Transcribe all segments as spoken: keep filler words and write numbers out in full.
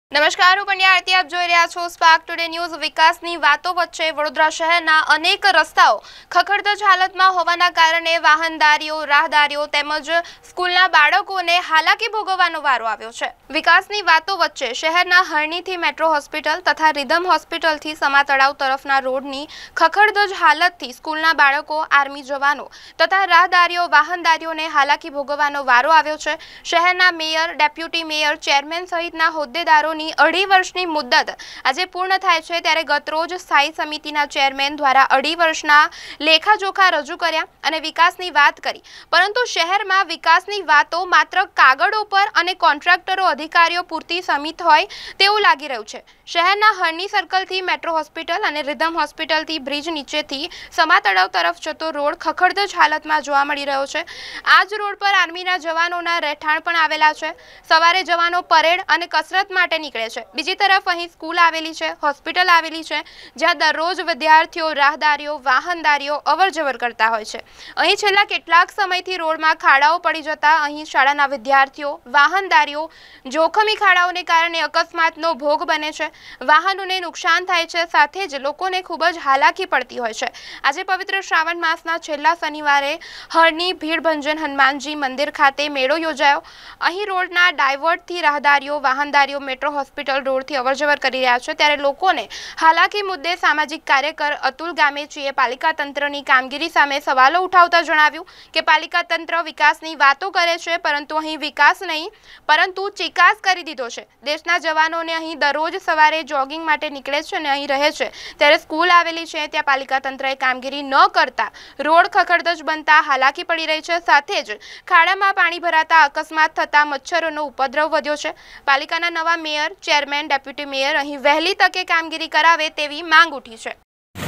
નમસ્કાર, હું પંડ્યા આરતી આપ જોઈ રહ્યા છો સ્પાર્ક ટુડે ન્યૂઝ। વિકાસની વાતો વચ્ચે વડોદરા શહેરના અનેક રસ્તાઓ ખખડધજ હાલતમાં હોવાના કારણે વાહનદારીઓ, રાહદારીઓ તેમજ સ્કૂલના બાળકોને હાલાકી ભોગવવાનો વારો આવ્યો છે। વિકાસની વાતો વચ્ચે શહેરના હરણીથી મેટ્રો હોસ્પિટલ તથા રિધમ હોસ્પિટલથી સમા તળાવ તરફના રોડની ખખડધજ હાલતથી સ્કૂલના બાળકો, આર્મી જવાનો તથા રાહદારીઓ, વાહનદારીઓને હાલાકી ભોગવવાનો વારો આવ્યો છે। શહેરના મેયર, ડેપ્યુટી મેયર, ચેરમેન સહિતના હોદ્દેદારો અઢી વર્ષની મુદ્દત આજે પૂર્ણ થાય છે ત્યારે ગતરોજ સ્થાયી સમિતિના ચેરમેન દ્વારા અઢી વર્ષના લેખાજોખા રજૂ કર્યા અને વિકાસની વાત કરી, પરંતુ શહેરમાં વિકાસની વાતો માત્ર કાગળો પર અને કોન્ટ્રાક્ટરો, અધિકારીઓ પૂરતી સમિત હોય તેવું લાગી રહ્યું છે। શહેરના હરણી સર્કલથી મેટ્રો હોસ્પિટલ અને રિધમ હોસ્પિટલથી બ્રિજ નીચેથી સમા તળાવ તરફ જતો રોડ ખખડધજ હાલતમાં જોવા મળી રહ્યો છે। આ જ રોડ પર આર્મીના જવાનોના રહેઠાણ પણ આવેલા છે। સવારે જવાનો પરેડ અને કસરત માટે નીકળે છે। બીજી તરફ અહીં સ્કૂલ આવેલી છે, હોસ્પિટલ આવેલી છે, જ્યાં દરરોજ વિદ્યાર્થીઓ, રાહદારીઓ, વાહનદારીઓ અવરજવર કરતા હોય છે। અહીં છેલ્લા કેટલાક સમયથી રોડમાં ખાડાઓ પડી જતા અહીં શાળાના વિદ્યાર્થીઓ, વાહનદારીઓ જોખમી ખાડાઓને કારણે અકસ્માતનો ભોગ બને છે। વાહનોને નુકસાન થાય છે, સાથે જ લોકોને ખૂબ જ હાલાકી પડતી હોય છે। આજે પવિત્ર શ્રાવણ માસના છેલ્લા શનિવારે હરની ભીડભંજન હનુમાનજી મંદિર ખાતે મેળો યોજાયો। અહીં રોડના ડાયવર્ટથી રાહદારીઓ, વાહનદારીઓ મેટ્રો હોસ્પિટલ રોડથી અવરજવર કરી રહ્યા છે ત્યારે લોકોને હાલાકી મુદ્દે સામાજિક કાર્યકર અતુલ ગામેચીએ પાલિકા તંત્રની કામગીરી સામે સવાલો ઉઠાવતા જણાવ્યું કે પાલિકા તંત્ર વિકાસની વાતો કરે છે, પરંતુ અહીં વિકાસ નહીં પરંતુ ચિકાસ કરી દીધો છે। દેશના જવાનોને અહીં દરરોજ સવારે જોગિંગ માટે નીકળે છે અને અહીં રહે છે, ત્યારે સ્કૂલ આવેલી છે ત્યાં પાલિકા તંત્રએ કામગીરી ન કરતા રોડ ખખડધજ બનતા હાલાકી પડી રહી છે। સાથે જ ખાડામાં પાણી ભરાતા અકસ્માત થતા મચ્છરોનો ઉપદ્રવ વધ્યો છે। પાલિકાના નવા મેયર, ચેરમેન, ડેપ્યુટી મેયર અહીં વહેલી તકે કામગીરી કરાવે તેવી માંગ ઉઠી છે।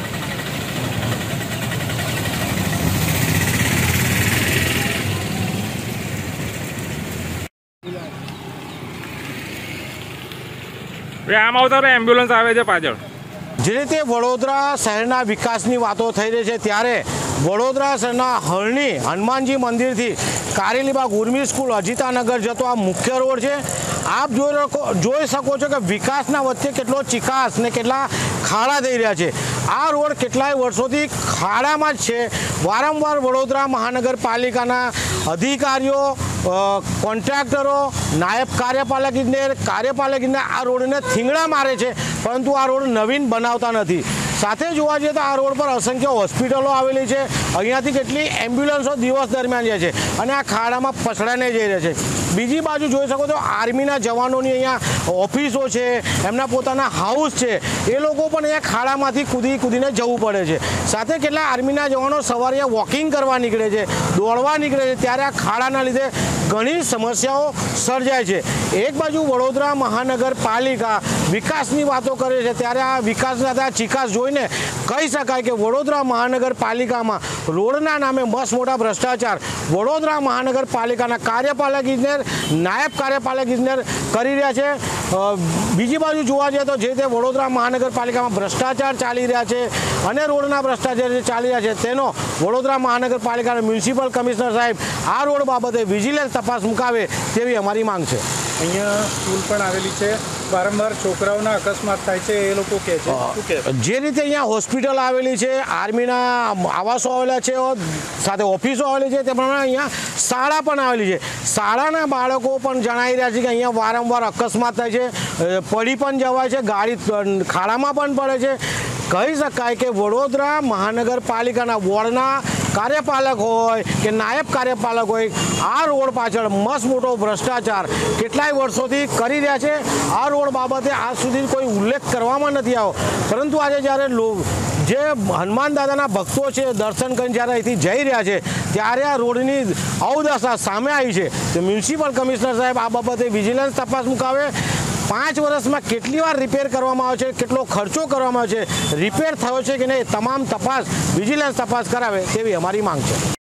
આમ આવતા એમ્બ્યુલન્સ આવે છે પાછળ। જે રીતે વડોદરા શહેરના વિકાસની વાતો થઈ રહી છે ત્યારે વડોદરા શહેરના હરણી હનુમાનજી મંદિરથી કારેલીબાગ ઉર્મી સ્કૂલ અજીતાનગર જતો આ મુખ્ય રોડ છે। આપ જોઈ જોઈ શકો છો કે વિકાસના વચ્ચે કેટલો ચિકાસ ને કેટલા ખાડા થઈ રહ્યા છે। આ રોડ કેટલાય વર્ષોથી ખાડામાં જ છે। વારંવાર વડોદરા મહાનગરપાલિકાના અધિકારીઓ, કોન્ટ્રાક્ટરો, નાયબ કાર્યપાલક ઇજનેર, કાર્યપાલક ઇજનેર આ રોડને થીંગડા મારે છે, પરંતુ આ રોડ નવીન બનાવતા નથી। સાથે જોવા જઈએ તો આ રોડ પર અસંખ્ય હોસ્પિટલો આવેલી છે। અહીંયાથી કેટલી એમ્બ્યુલન્સો દિવસ દરમિયાન જાય છે અને આ ખાડામાં પછડાઈને જઈ રહે છે। બીજી બાજુ જોઈ શકો તો આર્મીના જવાનોની અહીંયા ઓફિસો છે, એમના પોતાના હાઉસ છે, એ લોકો પણ અહીંયા ખાડામાંથી કૂદી કૂદીને જવું પડે છે। સાથે કેટલા આર્મીના જવાનો સવારે વોકિંગ કરવા નીકળે છે, દોડવા નીકળે છે, ત્યારે આ ખાડાના લીધે ઘણી સમસ્યાઓ સર્જાય છે। એક બાજુ વડોદરા મહાનગરપાલિકા વિકાસની વાતો કરે છે ત્યારે આ વિકાસના ચિકાસ જોઈને કહી શકાય કે વડોદરા મહાનગરપાલિકામાં રોડના નામે મસ્ત મોટા ભ્રષ્ટાચાર વડોદરા મહાનગરપાલિકાના કાર્યપાલક ઇજનેર, નાયબ કાર્યપાલક ઇજનેર કરી રહ્યા છે। બીજી બાજુ જોવા જઈએ તો જે તે વડોદરા મહાનગરપાલિકામાં ભ્રષ્ટાચાર ચાલી રહ્યા છે અને રોડના ભ્રષ્ટાચાર જે ચાલી રહ્યા છે તેનો વડોદરા મહાનગરપાલિકાના મ્યુનિસિપલ કમિશનર સાહેબ આ રોડ બાબતે વિજિલન્સ તપાસ મુકાવે તેવી અમારી માંગ છે। અહીંયા સ્કૂલ પણ આવેલી છે, વારંવાર છોકરાઓના અકસ્માત થાય છે, એ લોકો કહે છે જે રીતે અહીંયા હોસ્પિટલ આવેલી છે, આર્મીના આવાસો આવેલા છે, સાથે ઓફિસો આવેલી છે, તે પ્રમાણે અહીંયા શાળા પણ આવેલી છે। શાળાના બાળકો પણ જણાવી રહ્યા છે કે અહીંયા વારંવાર અકસ્માત થાય છે, પડી પણ જવાય છે, ગાડી ખાડામાં પણ પડે છે। કહી શકાય કે વડોદરા મહાનગરપાલિકાના વોર્ડના કાર્યપાલક હોય કે નાયબ કાર્યપાલક હોય આ રોડ પાછળ મસ્ત મોટો ભ્રષ્ટાચાર કેટલાય વર્ષોથી કરી રહ્યા છે। આ રોડ બાબતે આજ સુધી કોઈ ઉલ્લેખ કરવામાં નથી આવ્યો, પરંતુ આજે જ્યારે જે હનુમાન દાદાના ભક્તો છે દર્શન કરીને જ્યારે અહીંથી જઈ રહ્યા છે ત્યારે આ રોડની અવદશા સામે આવી છે। તો મ્યુનિસિપલ કમિશનર સાહેબ આ બાબતે વિજિલન્સ તપાસ મુકાવે। પાંચ વર્ષમાં કેટલી વાર રિપેર કરવામાં આવે છે, કેટલો ખર્ચો કરવામાં આવે છે, રિપેર થયો છે કે નહીં, તમામ તપાસ વિજિલન્સ તપાસ કરાવે તેવી અમારી માંગ છે।